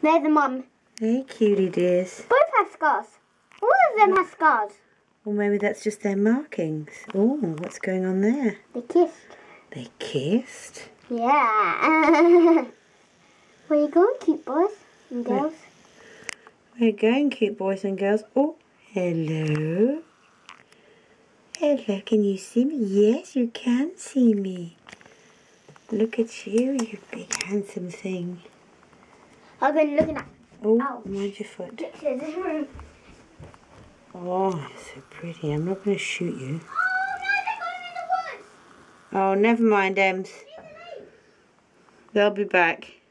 There's the mum. Hey, cutie dears. Both have scars. All of them have scars. Or maybe that's just their markings. Oh, what's going on there? They kissed. They kissed? Yeah. Where you going, cute boys and girls? Where you going, cute boys and girls? Oh, hello. Hello, can you see me? Yes, you can see me. Look at you, you big handsome thing. I'm going to look at that. Oh, Ouch. mind your foot. Pictures. Oh, you're so pretty. I'm not going to shoot you. Oh no, they're going in the woods. Oh, never mind, Ems. They'll be back.